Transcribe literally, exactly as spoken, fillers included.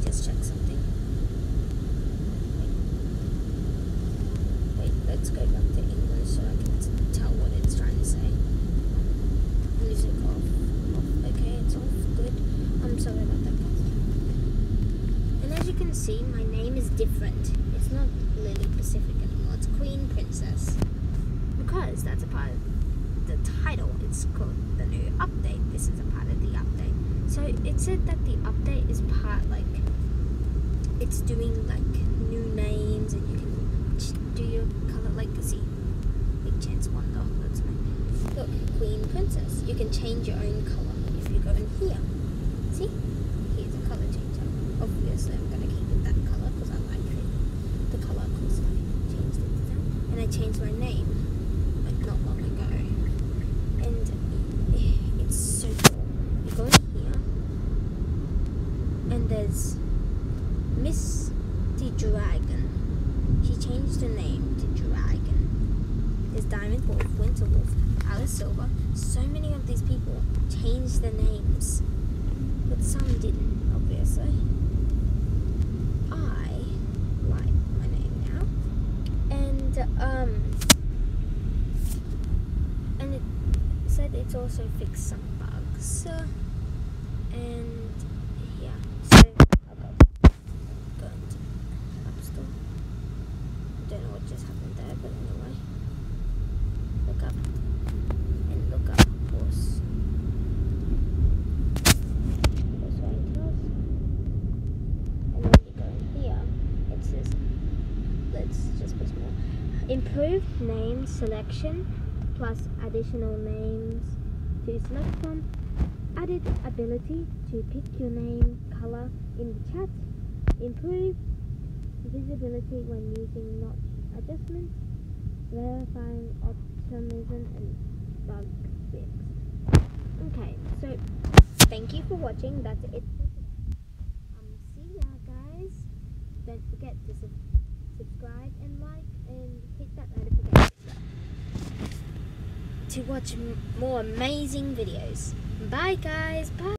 just check something. Wait, wait, let's go back to English so I can tell what it's trying to say. Music off. Off. Okay, it's off. Good. I'm sorry about that, guys. And as you can see, my name is different. It's not Lily Pacific anymore. It's Queen Princess. Because that's a part of the title. It's called the new update. This is a part of the update. So it said that the update is part, like, it's doing like new names, and you can do your color, like, see, Big Chance Wonder. That's me. Look, Queen Princess. You can change your own color if you go in here. See? Here's a color changer. Obviously, I'm gonna keep it that color because I like it. The color, because I changed it to that, and I changed my name like not long ago, and it's so cool. You go in here, and there's Misty Dragon. She changed her name to Dragon. There's Diamond Wolf, Winter Wolf, Alice Silver. So many of these people changed their names, but some didn't, obviously. I like my name now, and um, and it said it's also fixed some bugs, uh, and yeah. So I'll go go into the App Store. I don't know what just happened there, but anyway, look up and look up horse. Horse riding tours. And then you go in here. It says, let's just put more. Improved name selection plus additional names to select from. Added ability to pick your name color in the chat. Improved visibility when using notch adjustments. Verifying optimism and bug fixed. Okay, so thank you for watching. That's it for today. Um, see ya, guys. Don't forget to sub subscribe and like and hit that notification bell to watch m more amazing videos. Bye, guys. Bye.